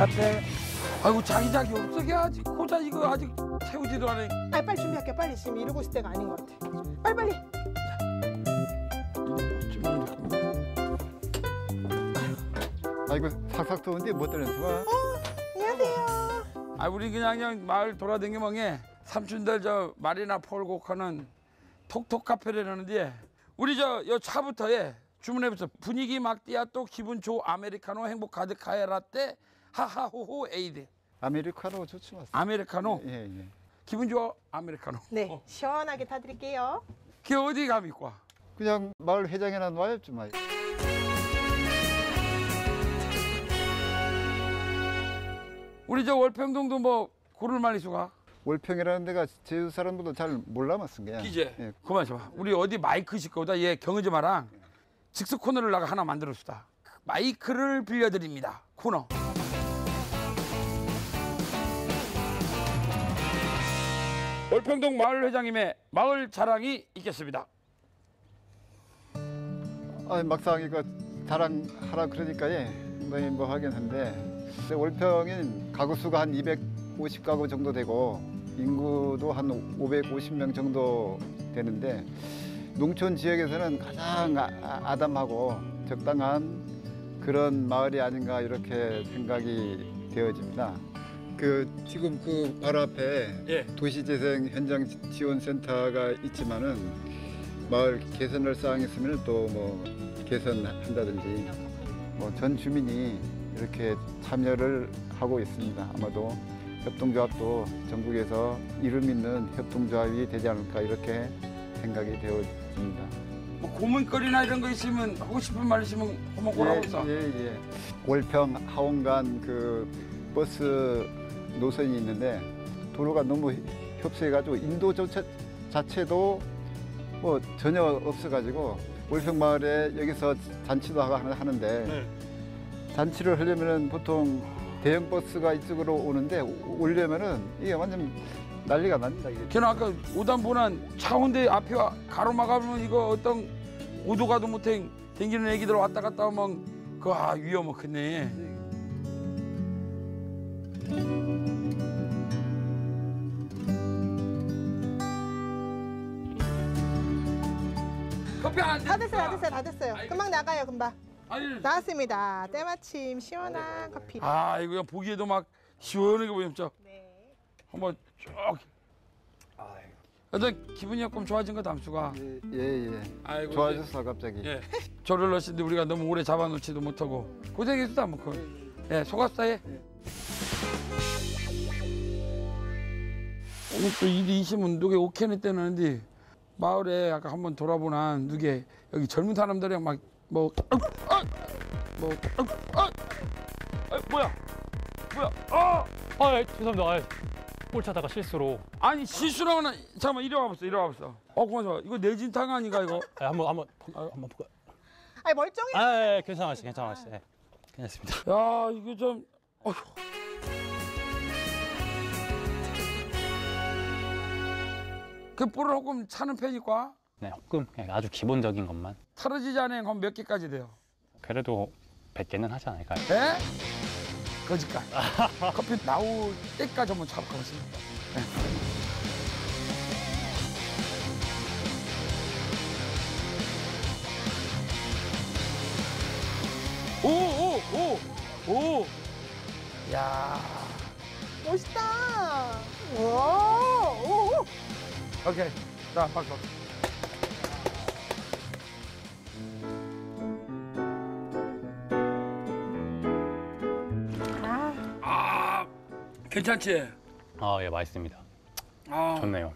카페. 아이고 자기 없어게 아직 고자 이거 아직 채우지도 않아. 아니 빨리 준비할게. 빨리 지금 이러고 있을 때가 아닌 것 같아. 빨리. 아이고 삭삭 더운데 못 들은 수가. 안녕하세요. 아 우리 그냥 마을 돌아다니면 삼촌들 저 말이나 폴곡하는 톡톡 카페라는데 우리 요 차부터 주문해보세요. 분위기 막 띄야 또 기분 좋 아메리카노 행복 가득 카페라떼 하하호호 에이드. 아메리카노 좋지 맞습니다. 아메리카노. 예. 기분 좋아 아메리카노. 네, 시원하게 타드릴게요. 그게 어디 감있고? 그냥 마을 회장에나 놔요 좀. 우리 저 월평동도 뭐 고를 말리 수가? 월평이라는 데가 제주 사람들도 잘 몰라 맞은 게야. 기재. 예. 그만 좀 봐. 우리 어디 마이크 싣고다 얘 경은지 마랑 즉석 코너를 나가 하나 만들었수다. 마이크를 빌려드립니다. 코너. 월평동 마을 회장님의 마을 자랑이 있겠습니다. 막상 이거 자랑하라 그러니까 뭐 하긴 한데 월평인 가구 수가 한 250가구 정도 되고 인구도 한 550명 정도 되는데 농촌 지역에서는 가장 아담하고 적당한 그런 마을이 아닌가 이렇게 생각이 되어집니다. 지금 바로 앞에 도시재생 현장 지원센터가 있지만은 마을 개선할 사항이 있으면 또 뭐 개선한다든지 전 주민이 이렇게 참여를 하고 있습니다. 아마도 협동조합도 전국에서 이름 있는 협동조합이 되지 않을까 이렇게 생각이 되어집니다. 뭐 고민거리나 이런 거 있으면 하고 싶은 말 있으면 한번 오라고 있어. 예. 월평 하원간 버스 노선이 있는데 도로가 너무 협소해가지고 인도 자체도 뭐 전혀 없어가지고 월평 마을에 여기서 잔치도 하는데 잔치를 하려면은 보통 대형 버스가 이쪽으로 오는데 오려면은 이게 완전 난리가 납니다. 걔는 아까 오단보난 차운대 앞에 가로막으면 이거 어떤 오도 가도 못해 댕기는 애기들 왔다 갔다 하면 위험하겠네. 커피 안 다 됐어요. 금방 나가요, 금방. 아니, 나왔습니다. 때마침 시원한 커피. 이거 보기에도 막 시원하게 보이죠. 네. 한번 쭉. 어떤 기분이 조금 좋아진 거 담수가. 예. 아이고, 좋아졌어 갑자기. 예. 저를 넣었는데 우리가 너무 오래 잡아놓지도 못하고 고생했다 뭐. 속았어 얘. 오늘 또 일이 있으면 누게 오케는 때는데 마을에 아까 한번 돌아보나 누게 여기 젊은 사람들이랑 뭐야. 죄송합니다. 볼 차다가 실수로. 아니 실수라면 잠깐만 이리 와봤어. 고마워. 이거 내진탕 아닌가 이거? 한번 볼까? 아니 멀쩡해. 괜찮아. 괜찮습니다. 야 이거 좀. 어휴. 그 뿔을 조금 차는 편이과? 네, 조금 아주 기본적인 것만. 털어지지 않으면 그럼 몇 개까지 돼요? 그래도 100개는 하지 않을까요? 에? 거짓말. 커피 나올 때까지 한번 잡아보겠습니다. 오! 야. 멋있다. 오. 오케이. 자, 박수. 괜찮지? 예, 맛있습니다. 아. 좋네요.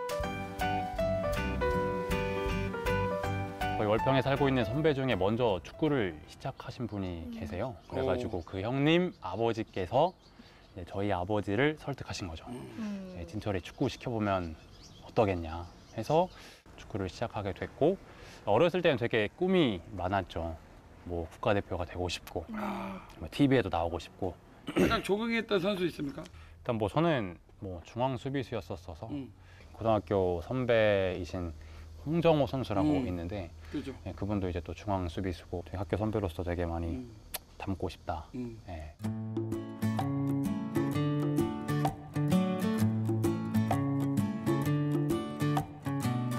저희 월평에 살고 있는 선배 중에 먼저 축구를 시작하신 분이 계세요. 그래가지고 그 형님 아버지께서 이제 저희 아버지를 설득하신 거죠. 진철이 축구 시켜보면 어떠겠냐 해서 축구를 시작하게 됐고, 어렸을 때는 되게 꿈이 많았죠. 뭐 국가대표가 되고 싶고, 뭐 TV에도 나오고 싶고. 가장 적응했던 선수 있습니까? 일단 뭐 저는 뭐 중앙 수비수였었어서 고등학교 선배이신 홍정호 선수라고 있는데, 그죠. 네, 그분도 이제 또 중앙 수비수고 학교 선배로서 되게 많이 닮고 싶다. 네.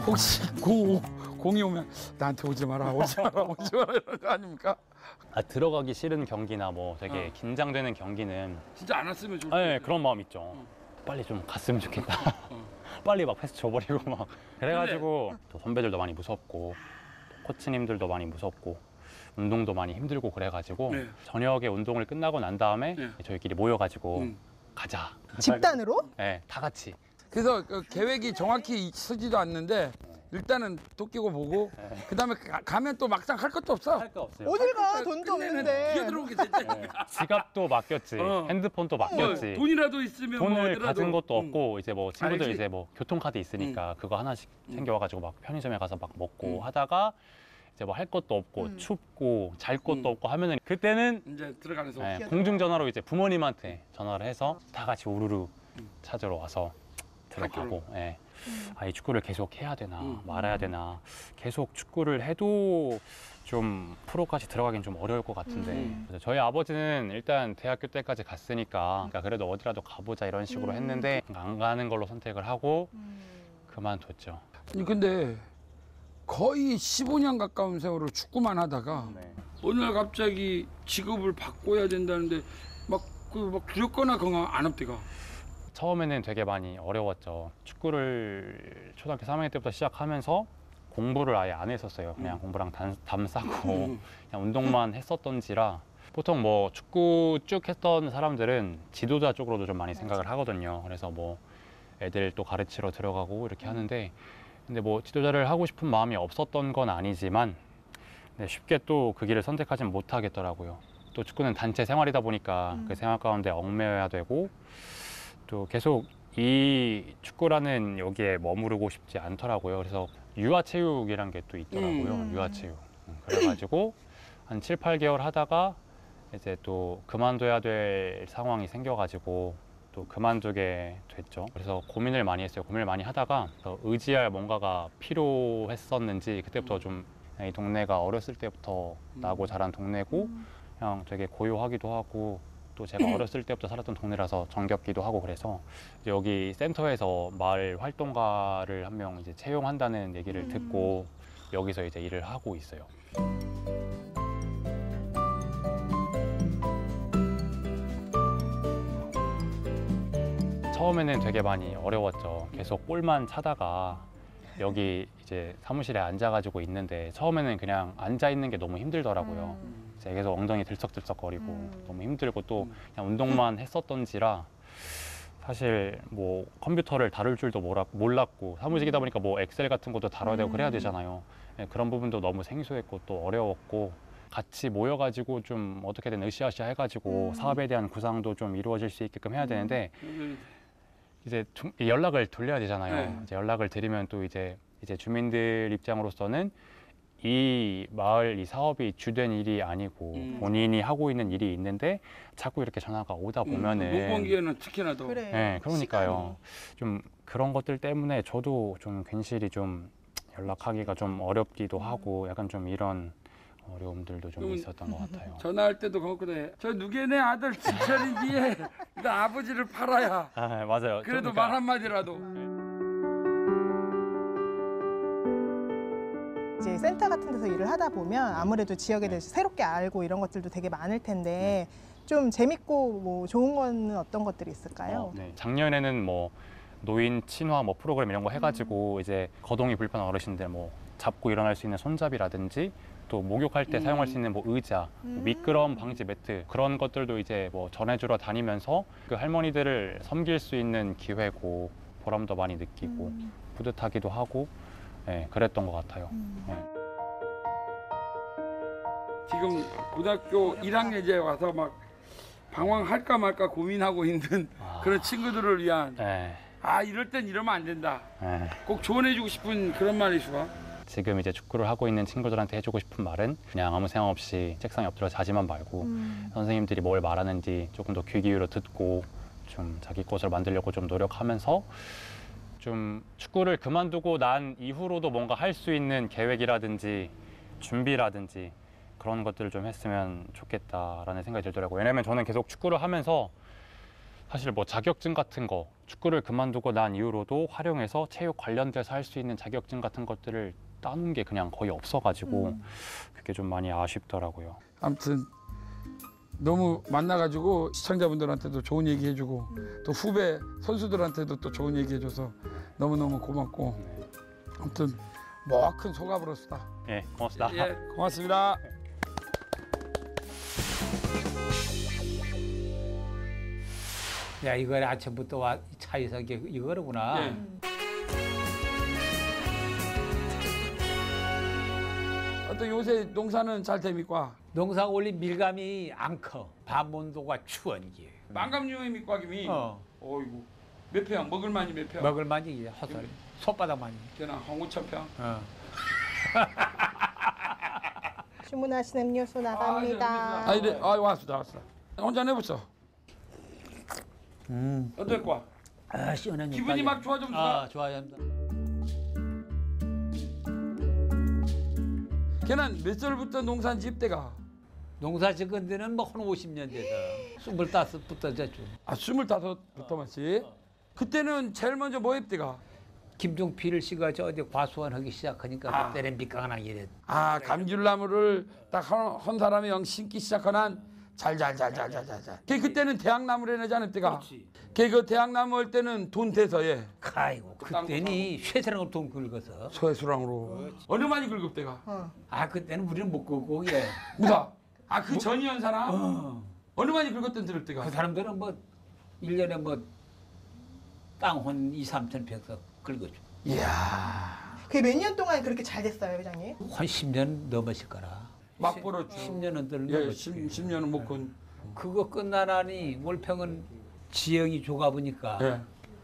혹시 공이 오면 나한테 오지 마라 오지 마라 오지 마라 이런 거 아닙니까? 아, 들어가기 싫은 경기나 뭐 되게 어. 긴장되는 경기는 진짜 안 왔으면 좋을 네, 텐데. 그런 마음 있죠. 빨리 좀 갔으면 좋겠다. 빨리 막 패스 줘버리고 막 그래가지고 또 선배들도 많이 무섭고 또 코치님들도 많이 무섭고 운동도 많이 힘들고 그래가지고 네. 저녁에 운동을 끝나고 난 다음에 네. 저희끼리 모여가지고 가자. 집단으로? 네, 다 같이. 그래서 그 계획이 정확히 서지도 않는데 일단은 도끼고 보고 그다음에 가면 또 막상 할 것도 없어. 할 거 없어요. 어딜 가? 돈도 끝내는 없는데. 뛰어들어오게 됐다. 네, 지갑도 맡겼지, 어. 핸드폰도 뭐 맡겼지. 돈이라도 있으면 뭐 돈을 어디라도. 가진 것도 없고 이제 뭐 친구들 알지? 이제 뭐 교통카드 있으니까 그거 하나씩 챙겨와가지고 막 편의점에 가서 막 먹고 음. 하다가 이제 뭐 할 것도 없고 춥고 잘 것도 없고 하면은 그때는 이제 들어가면서 네, 공중전화로 이제 부모님한테 전화를 해서 다 같이 우르르 찾으러 와서 들어가고. 예. 아, 이 축구를 계속 해야 되나 말아야 되나 계속 축구를 해도 좀 프로까지 들어가긴 좀 어려울 것 같은데 그래서 저희 아버지는 일단 대학교 때까지 갔으니까 그러니까 그래도 어디라도 가보자 이런 식으로 했는데 안 가는 걸로 선택을 하고 그만뒀죠. 아니 근데 거의 15년 가까운 세월을 축구만 하다가 네. 어느 날 갑자기 직업을 바꿔야 된다는데 막 두렵거나 그거 안 없대가. 처음에는 되게 많이 어려웠죠. 축구를 초등학교 3학년 때부터 시작하면서 공부를 아예 안 했었어요. 그냥 공부랑 담 싸고 그냥 운동만 했었던지라 보통 뭐 축구 쭉 했던 사람들은 지도자 쪽으로도 좀 많이 생각을 하거든요. 그래서 뭐 애들 또 가르치러 들어가고 이렇게 하는데 근데 뭐 지도자를 하고 싶은 마음이 없었던 건 아니지만 네, 쉽게 또 그 길을 선택하진 못하겠더라고요. 또 축구는 단체 생활이다 보니까 그 생활 가운데 얽매여야 되고 또 계속 이 축구라는 여기에 머무르고 싶지 않더라고요. 그래서 유아체육이란 게 또 있더라고요. 유아체육. 그래가지고 한 7, 8개월 하다가 이제 또 그만둬야 될 상황이 생겨가지고 또 그만두게 됐죠. 그래서 고민을 많이 했어요. 고민을 많이 하다가 의지할 뭔가가 필요했었는지 그때부터 좀 이 동네가 어렸을 때부터 나고 자란 동네고 그냥 되게 고요하기도 하고 또 제가 어렸을 때부터 살았던 동네라서 정겹기도 하고 그래서 이제 여기 센터에서 마을 활동가를 한 명 이제 채용한다는 얘기를 듣고 여기서 이제 일을 하고 있어요. 처음에는 되게 많이 어려웠죠. 계속 볼만 차다가 여기 이제 사무실에 앉아가지고 있는데 처음에는 그냥 앉아 있는 게 너무 힘들더라고요. 이제 계속 엉덩이 들썩들썩거리고 너무 힘들고 또 그냥 운동만 했었던지라 사실 뭐 컴퓨터를 다룰 줄도 몰랐고 사무직이다 보니까 뭐 엑셀 같은 것도 다뤄야 되고 그래야 되잖아요. 네, 그런 부분도 너무 생소했고 또 어려웠고 같이 모여가지고 좀 어떻게든 으쌰으쌰 해가지고 사업에 대한 구상도 좀 이루어질 수 있게끔 해야 되는데 이제 연락을 돌려야 되잖아요. 네. 이제 연락을 드리면 또 이제 주민들 입장으로서는 이 마을 이 사업이 주된 일이 아니고 본인이 하고 있는 일이 있는데 자꾸 이렇게 전화가 오다 보면은 농번기에는 특히나 더. 그래. 네, 그러니까요. 좀 그런 것들 때문에 저도 좀 괜시리 좀 연락하기가 좀 어렵기도 하고 약간 좀 이런 어려움들도 좀 그러면 있었던 것 같아요. 전화할 때도 그렇거든. 저 누구네 아들 진철이기에 일단 아버지를 팔아야. 아, 맞아요. 그래도 그러니까 말 한마디라도. 이제 센터 같은 데서 일을 하다 보면 아무래도 지역에 대해서 새롭게 알고 이런 것들도 되게 많을 텐데 좀 재밌고 뭐 좋은 거는 어떤 것들이 있을까요? 네. 작년에는 뭐 노인 친화 뭐 프로그램 이런 거 해가지고 이제 거동이 불편한 어르신들 뭐 잡고 일어날 수 있는 손잡이라든지 또 목욕할 때 사용할 수 있는 뭐 의자, 미끄럼 방지 매트 그런 것들도 이제 뭐 전해주러 다니면서 그 할머니들을 섬길 수 있는 기회고 보람도 많이 느끼고 뿌듯하기도 하고 네, 그랬던 것 같아요. 네. 지금 고등학교 1학년에 와서 막 방황할까 말까 고민하고 있는 그런 친구들을 위한 네. 이럴 땐 이러면 안 된다. 네. 꼭 조언해주고 싶은 그런 말이 있어. 지금 이제 축구를 하고 있는 친구들한테 해주고 싶은 말은 그냥 아무 생각 없이 책상에 엎드려 자지만 말고 선생님들이 뭘 말하는지 조금 더 귀 기울여 듣고 좀 자기 것을 만들려고 좀 노력하면서 좀 축구를 그만두고 난 이후로도 뭔가 할 수 있는 계획이라든지 준비라든지 그런 것들을 좀 했으면 좋겠다라는 생각이 들더라고요. 왜냐면 저는 계속 축구를 하면서 사실 뭐 자격증 같은 거 축구를 그만두고 난 이후로도 활용해서 체육 관련돼서 할 수 있는 자격증 같은 것들을 따는 게 그냥 거의 없어가지고 그게 좀 많이 아쉽더라고요. 아무튼 너무 만나가지고 시청자분들한테도 좋은 얘기 해주고 또 후배 선수들한테도 또 좋은 얘기 해줘서 너무너무 고맙고 아무튼 뭐 큰 소감으로서다. 예, 고맙습니다. 예, 고맙습니다. 야, 이거 아침부터 와 차에서 이거구나. 예. 또 요새 농사는 잘 됩니까? 농사 올리 밀감이 안 커. 밤온도가 추운 게. 만감류의 밑과김이 어이구 몇 평? 먹을만이 몇 평? 먹을만이 헛소리. 손바닥만이. 되나 한 5천 평? 주문하신 음료수 나갑니다. 아 이래 왔어. 혼자 내봤어. 어떨까? 아, 시원한 기분이 막 좋아졌어. 아, 좋아진다. 걔는 몇 살부터 농사 집대가? 농사 짓은 데는 뭐 한 50년 돼서 25부터 졌죠. 아 25부터만씩. 그때는 제일 먼저 뭐 했대가? 김종필 씨가 저 어디 과수원 하기 시작하니까 그때는 밑강낭 이래. 아 감귤나무를 딱 한 사람이 영 심기 시작하난 잘잘잘잘잘잘. 걔 그때는 대학나무를 내지 않았대가? 그렇지. 걔 그 대학나무 할 때는 돈 대서 예. 아이고 그때는 쇠사랑으로 돈 긁어서. 소해수랑으로. 어느 많이 긁었대가? 아 그때는 우리는 못 긁고 예. 무사. 아 그 전이연 사람? 어느 많이 긁었던 들을 때가? 그 사람들은 뭐 1년에 뭐 땅 한 2, 3천 평씩 긁어줘. 이야. 그게 몇 년 동안 그렇게 잘 됐어요, 회장님? 한 10년 넘었을 거라. 막 벌었죠. 10년은 덜 예, 넘었지. 10년은 못 건. 그거 끝나나니 월평은 지형이 좁아 보니까 예.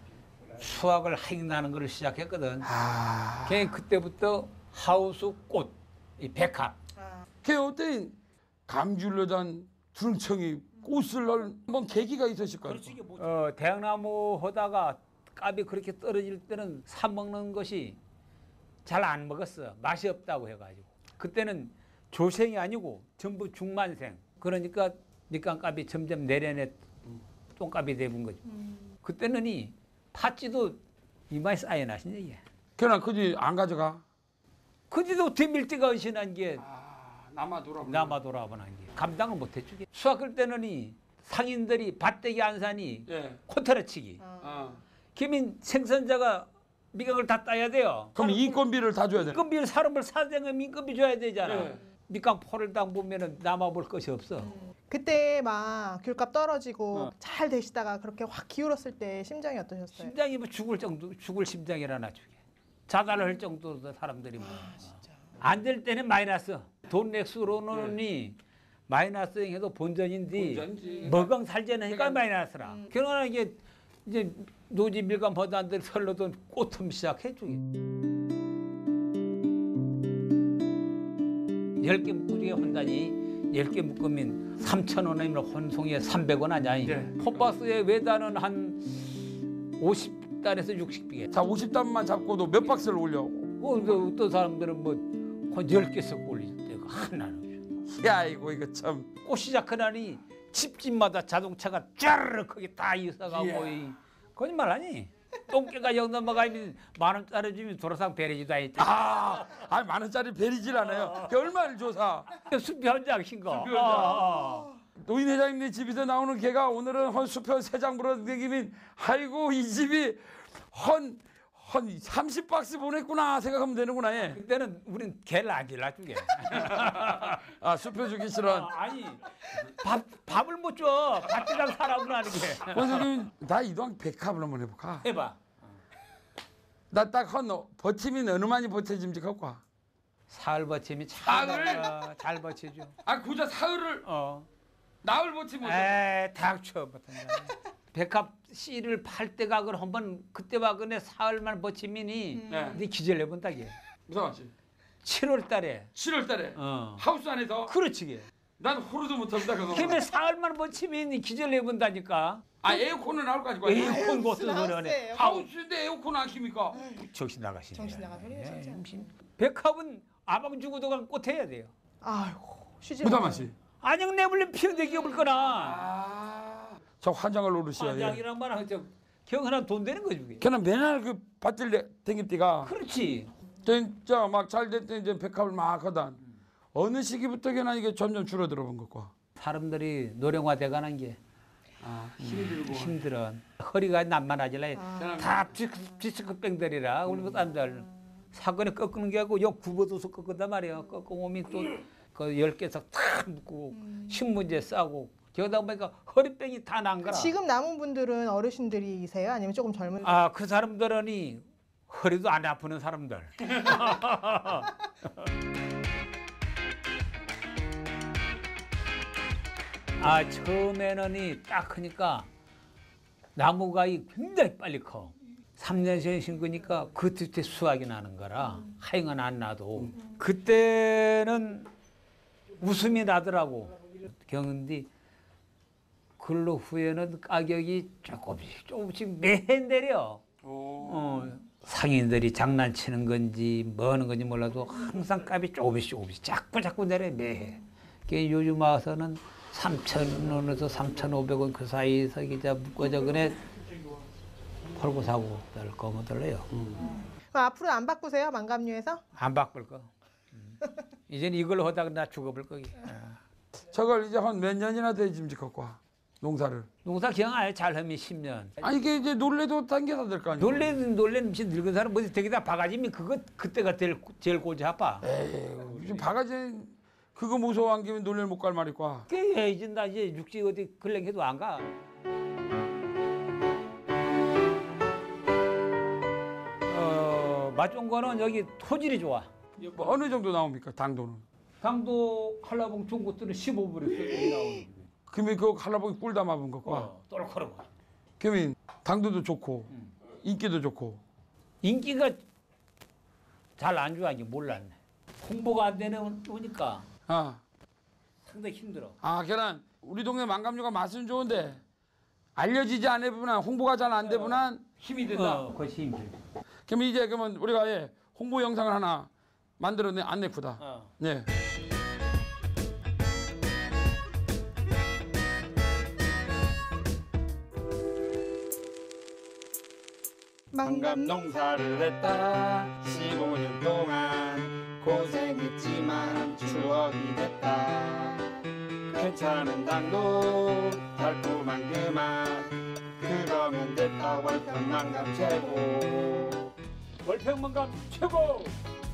수확을 하익나는 걸 시작했거든. 아. 걔 그때부터 하우스 꽃, 이 백합. 걔 어떤 감귤로단 두릉청이 꽃을 한번 계기가 있었을 거예요. 대학나무 하다가 값이 그렇게 떨어질 때는 사 먹는 것이 잘 안 먹었어. 맛이 없다고 해가지고. 그때는 조생이 아니고 전부 중만생. 그러니까 밑간값이 점점 내려내 똥값이 돼본 거죠. 그때는 이 팥지도 이마에 쌓여나신 얘기야. 걔는 그지 안 가져가. 그지도 대밀대가 의신한 게 남아 돌아. 남아 돌아보는 게 감당을 못했죠. 수확할 때는 이 상인들이 밭대기 안산이 예. 코테라치기. 김인 생산자가 미각을 다 따야 돼요. 그럼 인건비를 다 줘야 돼. 인건비를 사람을 사대면 인건비 줘야 되잖아. 예. 밑강 포를 당 보면은 남아볼 것이 없어. 그때 막 귤값 떨어지고 잘 되시다가 그렇게 확 기울었을 때 심정이 어떠셨어요? 심장이 뭐 죽을 정도, 죽을 심장이라나 죽게. 자살을 할 정도로 사람들이 뭐. 안 될 때는 마이너스. 돈 액수로는 마이너스 해도 본전인데 본전이지. 먹엉 살자니까 마이너스라. 그러나 이게 이제 노지 밀감 버단들 설로돈 꽃음 시작했죠. 10개 묶어주게 한다니 10개 묶으면 3,000원이면 한 송이에 300원 아니야. 네. 포박스에 외다는 한 50단에서 60개. 자 50단만 잡고도 몇 박스를 올려. 어떤 사람들은 뭐 한 10개씩 올릴 때가 하나는. 야 이거 참. 꽃 시작하나니 집집마다 자동차가 쫘르르 거기 다 있어가고 거짓말 아니? 똥개가 영 넘어가면 10,000원짜리 주면 도로상 베리지도 아니지. 아 10,000원짜리 베리질 않아요. 그 얼마를 줘사. 숲 현장 신거. 숲 현장. 노인 회장님 집에서 나오는 개가 오늘은 한 수표 3장 불어댕기면 아이고 이 집이 한 30박스 보냈구나 생각하면 되는구나. 예. 그때는 우린 개를 안 길러주게. 아 수표 주기 싫어. 아니 밥을 못 줘. 밭이랑 사람을 하는 게. 선생님 나 이동안 백합을 한번 해볼까? 해봐. 나 딱 한 버티면 어느 많이 버텨짐지 갖고. 사흘 버티면 잘 버티죠. 아 고작 사흘을 나흘 버티면. 에이 닥쳐 못한다. 백합 씨를 팔 때가 그걸 한번 그때 와그네 사흘만 버티면이 네 기절해 본다게. 무슨 말이지? 7월달에. 7월달에 하우스 안에서. 그렇지. 난 호르도 못합니다 그거. 걔네 사흘만 버티면 기절해 본다니까. 아 에어컨은 나올 거 아니고. 에어컨 못 쓰는 거네. 하우스인데 에어컨 안 킵니까? 정신 나가시네. 정신 나간 소리예요, 진짜. 백합은 아방 주고도 꽃 해야 돼요. 아이고, 쉬지 무슨 마세요. 맛이? 안녕 내불면 피어내기 없을 거나. 저 환장을 노릇이야. 예. 환장이란 말 하죠. 경은한 돈 되는 거지 그게. 걔는 맨날 그 밭을 댕깁디가 그렇지. 진짜 막 잘 될 때 이제 백합을 막 하던 어느 시기부터 걔는 이게 점점 줄어들어 본 것과. 사람들이 노령화돼가는 게 힘들어. 허리가 난만하질라. 다 비스크병들이라 우리 그 사람들 사건에 꺾는 게 아니고 역 굽어둬서 꺾는단 말이야. 꺾고 오면 또그 10개씩 탁 묶고 신문지에 싸고 저러다 보니까 허리병이 다 난 거라. 지금 남은 분들은 어르신들이세요? 아니면 조금 젊은? 그 사람들은 허리도 안 아프는 사람들. 처음에는 딱 하니까 나무가 굉장히 빨리 커. 3년씩 심으니까 그때 수확이 나는 거라 하여간 안 나도 그때는 웃음이 나더라고. 경은디 근로 후에는 가격이 조금씩 매해 내려. 상인들이 장난치는 건지 뭐 하는 건지 몰라도 항상 값이 조금씩 자꾸 내려 매해. 요즘 와서는 3,000원에서 3,500원 그 사이에서 이제 묶어져 그네 팔고 사고 될 거면 들래요. 앞으로 안 바꾸세요? 망감류에서? 안 바꿀 거. 이제는 이걸 하다가 나 죽어볼 거기. 저걸 이제 한 몇 년이나 돼 지금 짓고 농사를. 농사 그냥 아예 잘하면 10년. 이게 이제 놀래도 당겨서 될 거 아니야. 놀래는 무슨 늙은 사람 뭐지 되게다 바가지면 그때가 제일 골치 아파. 에이, 바가지 그거 무서워한 김에 놀래 못 갈 말이과. 이제 나 이제 육지 어디 근랭해도 안 가. 맛 좋은 거는 여기 토질이 좋아. 뭐 어느 정도 나옵니까 당도는? 강도 한라봉 좋은 것들은 15불에 나오는. 그러면 그 한라봉이 꿀 담아본 것과. 똘똘하고. 그러면 당도도 좋고 인기도 좋고. 인기가 잘 안 좋아하기 몰랐네. 홍보가 안 되는 거니까 상당히 힘들어. 걔는 우리 동네 망감류가 맛은 좋은데 알려지지 않으면 홍보가 잘 안 되면 힘이 된다. 그것이 힘들어. 그러면 우리가 홍보 영상을 하나 만들어내 안내푸다. 네. 망감 농사를 했다 15년 동안 고생했지만 추억이 됐다 괜찮은 당도 달콤한 그 맛 그러면 됐다 월평망감 최고 월평망감 최고.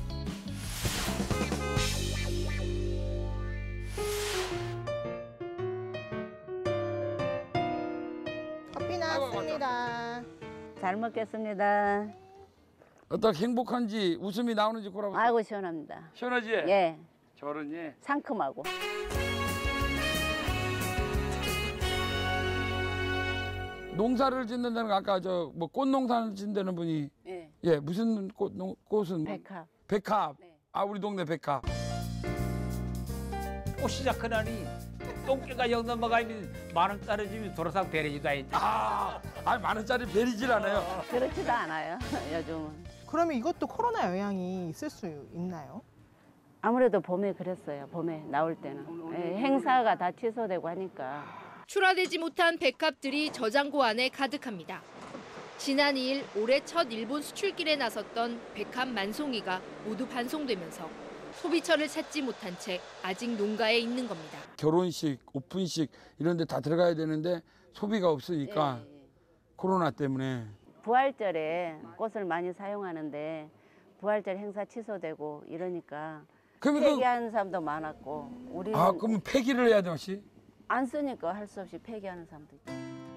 커피 나왔습니다. 잘 먹겠습니다. 어떻게 행복한지 웃음이 나오는지 보라고. 아이고 시원합니다. 시원하지? 예, 저런 상큼하고. 농사를 짓는다는 거 아까 뭐 꽃농사를 짓는다는 분이 예, 무슨 꽃은 백합. 백합. 네. 우리 동네 백합. 꽃 시작하다니 똥개가 영 넘어가면 10,000원 떨어지면 도로상 베리지도 아니지. 만 원짜리 베리질 않아요. 그렇지도 않아요. 요즘은. 그러면 이것도 코로나 영향이 있을 수 있나요? 아무래도 봄에 그랬어요. 봄에 나올 때는. 예, 행사가 다 취소되고 하니까. 출하되지 못한 백합들이 저장고 안에 가득합니다. 지난 2일 올해 첫 일본 수출길에 나섰던 백합 만송이가 모두 반송되면서 소비처를 찾지 못한 채 아직 농가에 있는 겁니다. 결혼식, 오픈식 이런 데 다 들어가야 되는데 소비가 없으니까 코로나 때문에. 부활절에 꽃을 많이 사용하는데 부활절 행사 취소되고 이러니까 그러면 폐기하는 사람도 많았고 우리는 그러면 폐기를 해야 돼, 혹시? 안 쓰니까 할 수 없이 폐기하는 사람도 있고.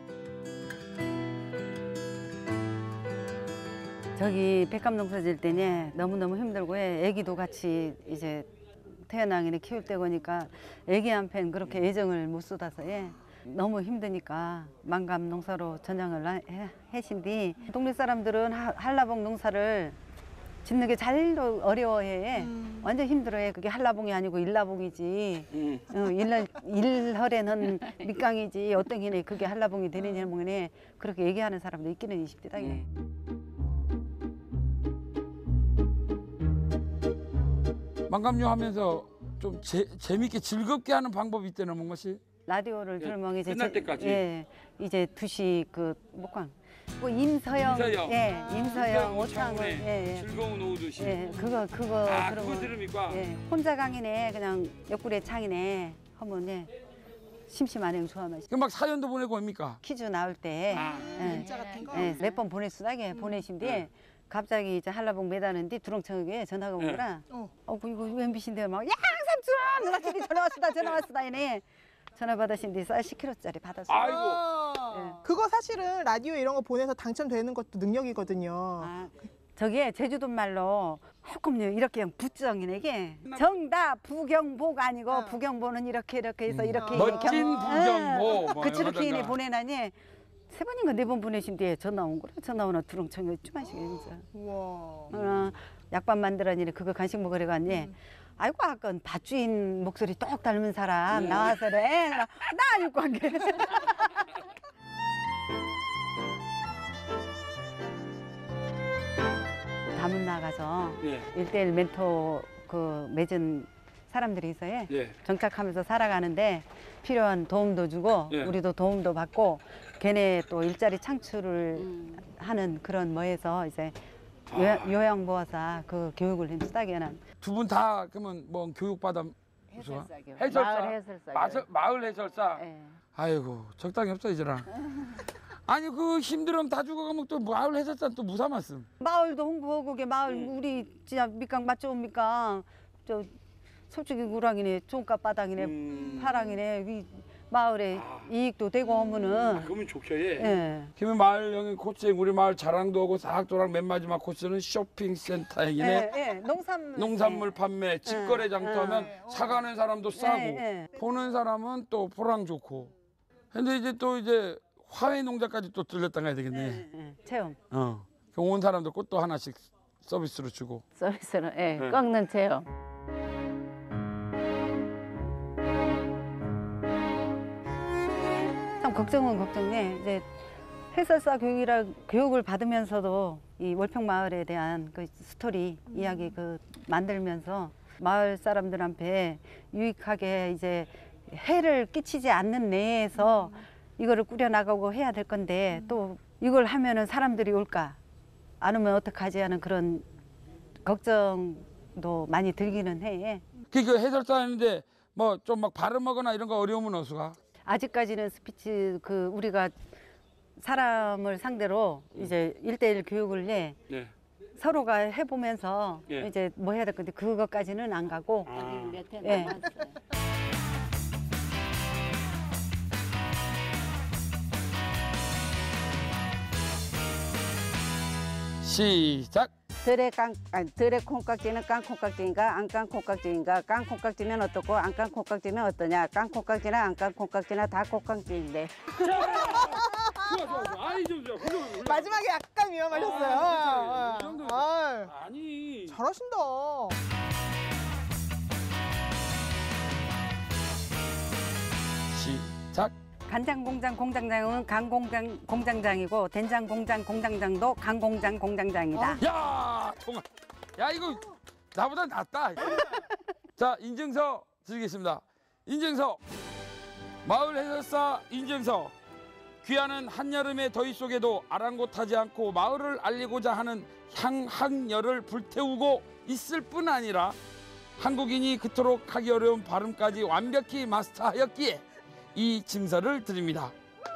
저기 백합 농사 질 때는 너무너무 힘들고 애기도 같이 이제 태어나기는 키울 때 보니까 애기한편 그렇게 애정을 못 쏟아서 너무 힘드니까 망감 농사로 전향을 하신 뒤 동네 사람들은 한라봉 농사를 짓는 게 제일 어려워해. 완전 힘들어해. 그게 한라봉이 아니고 일라봉이지. 일헐에는 밑강이지. 어떤 게네 그게 한라봉이 되느냐 뭐네 그렇게 얘기하는 사람도 있기는 20대다. 망감류 하면서 좀 재밌게 즐겁게 하는 방법이 있다는 것이? 라디오를 예, 들으면 이제 끝날 때까지. 예, 이제 2시 그 목광. 뭐 임서영, 예, 임서영, 오창을, 예, 예. 즐거운 오후 2시. 예, 그거 아, 들으면, 그거 들으니까. 예, 혼자 강이네, 그냥 옆구리에 창이네 하면 예, 심심하네 좋아하면 그 막 사연도 보내고 합니까? 퀴즈 나올 때 문자 같은 거. 예, 몇 번 보내수다게 보내신데 갑자기 이제 한라봉 매다는데 두렁청에게 전화가 온 거라. 이거 웬비신데 막 양삼촌 누가 집에 전화 왔다 이네. 전화 받으신데 쌀 10kg짜리 받았어요. 아이고. 그거 사실은 라디오 이런 거 보내서 당첨되는 것도 능력이거든요. 아, 저게 제주도 말로 조금 이렇게 붙정이네 이게. 정답 부경보가 아니고 부경보는 이렇게 해서 이렇게 멋진 부경보. 뭐 그치로 이러다가. 기인이 보내나니 3번인가 4번 보내신 뒤에 전화 온 거라. 전화 오나 두렁청에 쭈마시게 진짜. 우와. 약밥 만들어니 그거 간식 먹으러 갔니. 아이고 아까 밭주인 목소리 똑 닮은 사람 나와서래. 나 아니고 한 게. 다문 나가서 예. 1대1 멘토 그 맺은 사람들이 있어요. 예. 정착하면서 살아가는데 필요한 도움도 주고 예. 우리도 도움도 받고 걔네 또 일자리 창출을 하는 그런 뭐에서 이제 요양보호사 그 교육을 힘쓰다기에는 두 분 다 그러면 뭐 교육받아 해설사 교육. 해설사. 마을 해설사 교육. 마을 해설사. 예. 아이고 적당히 없어 이제라. 아니 그 힘들면 다 죽어가면 또 마을 해설사 또 무사 말씀. 마을도 홍보하고 게 마을 우리 진짜 밑강 맛 좋으니까 저 솔직히 구랑이네 종값 바닥이네 파랑이네 이 마을에 이익도 되고 하면은 그러면 좋죠 예. 예. 그러면 마을 형의 코스 우리 마을 자랑도 하고 사학도랑 맨 마지막 코스는 쇼핑센터이네. 예, 농산물 판매, 직거래장터 하면 사가는 사람도 싸고 예. 보는 사람은 또 포랑 좋고. 근데 이제 또 이제 화훼 농장까지 또 들렸다 가야 되겠네. 체험 온 사람들 꽃도 하나씩 서비스로 주고. 서비스로 꺾는 체험. 참 걱정은 걱정네. 이제 해설사 교육을 받으면서도 이 월평 마을에 대한 그 스토리 이야기 그 만들면서 마을 사람들한테 유익하게 이제 해를 끼치지 않는 내에서 이거를 꾸려 나가고 해야 될 건데 또 이걸 하면은 사람들이 올까 안 오면 어떡하지 하는 그런 걱정도 많이 들기는 해. 그 해설사 하는데 뭐 좀 막 발음하거나 이런 거 어려우면 어수가? 아직까지는 스피치 그 우리가 사람을 상대로 이제 1대1 교육을 해 네. 서로가 해보면서 예. 이제 뭐 해야 될 건데 그것까지는 안 가고 몇해 예. 남았어요. 시작. 들의 콩깍지는 깡콩깍지인가 안 깡콩깍지인가? 깡콩깍지는 어떻고 안 깡콩깍지는 어떠냐? 깡콩깍지나 안 깡콩깍지나 다 콩깍지인데. 좋아. 아이 좀 좋아. 훌륭. 마지막에 약간 위험하셨어요. 아, 이 정도. 아유, 아니. 잘하신다. 시작. 간장 공장 공장장은 강 공장 공장장이고 된장 공장 공장장도 강 공장 공장장이다. 야, 통화. 야 이거 나보다 낫다. 자 인증서 드리겠습니다. 인증서. 마을 해설사 인증서. 귀하는 한여름의 더위 속에도 아랑곳하지 않고 마을을 알리고자 하는 향학열을 불태우고 있을 뿐 아니라 한국인이 그토록 하기 어려운 발음까지 완벽히 마스터하였기에 이 증서를 드립니다.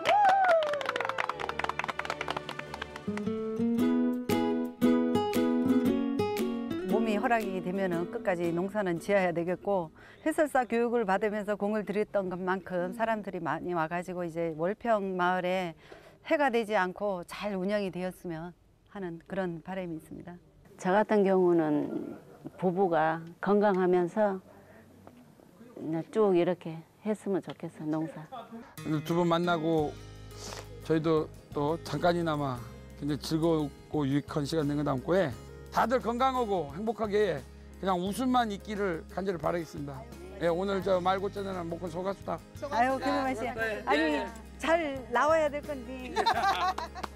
몸이 허락이 되면은 끝까지 농사는 지어야 되겠고 해설사 교육을 받으면서 공을 들였던 것만큼 사람들이 많이 와가지고 이제 월평 마을에 해가 되지 않고 잘 운영이 되었으면 하는 그런 바람이 있습니다. 저 같은 경우는 부부가 건강하면서 쭉 이렇게 했으면 좋겠어 농사. 두 분 만나고 저희도 또 잠깐이나마 굉장히 즐겁고 유익한 시간 된 거 담고 해. 다들 건강하고 행복하게 그냥 웃음만 있기를 간절히 바라겠습니다. 예, 오늘 저 말고자는 먹고 소가수다. 아유, 그놈의 씨. 아니 잘 나와야 될 건데.